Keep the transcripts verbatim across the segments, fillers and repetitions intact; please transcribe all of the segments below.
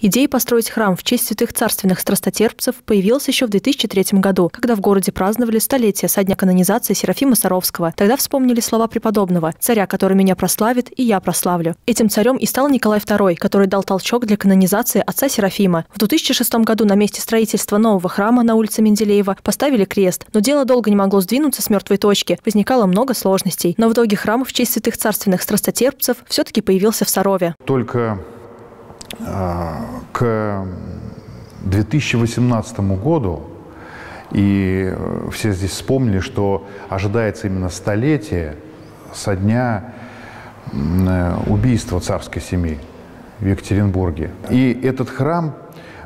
Идея построить храм в честь святых царственных страстотерпцев появилась еще в две тысячи третьем году, когда в городе праздновали столетие со дня канонизации Серафима Саровского. Тогда вспомнили слова преподобного: «Царя, который меня прославит, и я прославлю». Этим царем и стал Николай второй, который дал толчок для канонизации отца Серафима. В две тысячи шестом году на месте строительства нового храма на улице Менделеева поставили крест, но дело долго не могло сдвинуться с мертвой точки, возникало много сложностей. Но в итоге храм в честь святых царственных страстотерпцев все-таки появился в Сарове. Только к две тысячи восемнадцатому году, и все здесь вспомнили, что ожидается именно столетие со дня убийства царской семьи в Екатеринбурге. И этот храм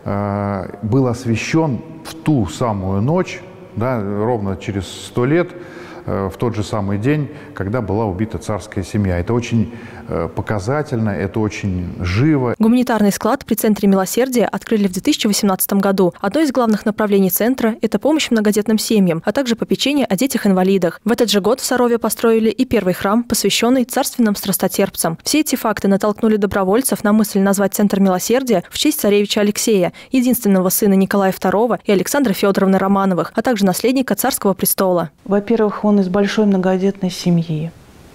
был освящен в ту самую ночь, да, ровно через сто лет, в тот же самый день, когда была убита царская семья. Это очень показательно, это очень живо. Гуманитарный склад при Центре милосердия открыли в две тысячи восемнадцатом году. Одно из главных направлений центра – это помощь многодетным семьям, а также попечение о детях-инвалидах. В этот же год в Сарове построили и первый храм, посвященный царственным страстотерпцам. Все эти факты натолкнули добровольцев на мысль назвать Центр милосердия в честь царевича Алексея, единственного сына Николая второго и Александры Федоровны Романовых, а также наследника царского престола. Во-первых, он из большой многодетной семьи.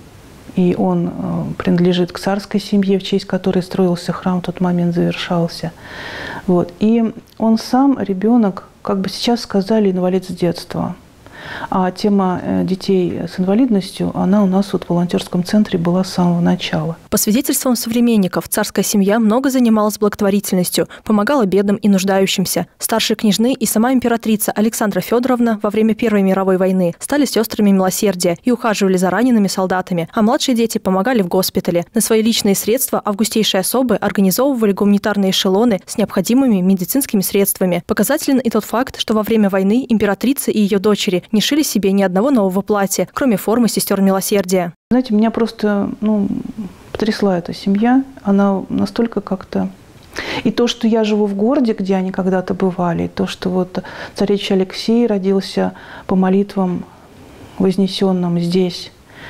И он принадлежит к царской семье, в честь которой строился храм, в тот момент завершался. Вот. И он сам ребенок, как бы сейчас сказали, инвалид с детства. А тема детей с инвалидностью, она у нас вот в волонтерском центре была с самого начала. По свидетельствам современников, царская семья много занималась благотворительностью, помогала бедным и нуждающимся. Старшие княжны и сама императрица Александра Федоровна во время Первой мировой войны стали сестрами милосердия и ухаживали за ранеными солдатами, а младшие дети помогали в госпитале. На свои личные средства августейшие особы организовывали гуманитарные эшелоны с необходимыми медицинскими средствами. Показателен и тот факт, что во время войны императрица и ее дочери не шили себе ни одного нового платья, кроме формы сестер милосердия. Знаете, меня просто ну, потрясла эта семья. Она настолько как-то... И то, что я живу в городе, где они когда-то бывали, и то, что вот царевич Алексей родился по молитвам вознесенным здесь.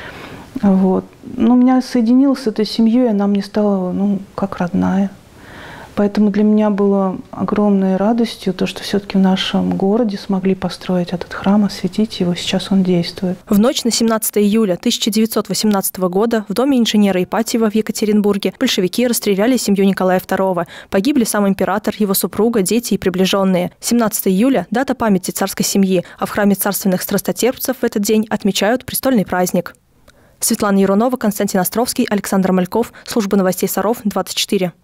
Вот. Но меня соединилось с этой семьей, она мне стала ну, как родная. Поэтому для меня было огромной радостью то, что все-таки в нашем городе смогли построить этот храм, осветить его. Сейчас он действует. В ночь на семнадцатое июля тысяча девятьсот восемнадцатого года в доме инженера Ипатьева в Екатеринбурге большевики расстреляли семью Николая второго. Погибли сам император, его супруга, дети и приближенные. семнадцатое июля – дата памяти царской семьи, а в храме царственных страстотерпцев в этот день отмечают престольный праздник. Светлана Ярунова, Константин Островский, Александр Мальков. Служба новостей Саров, двадцать четыре.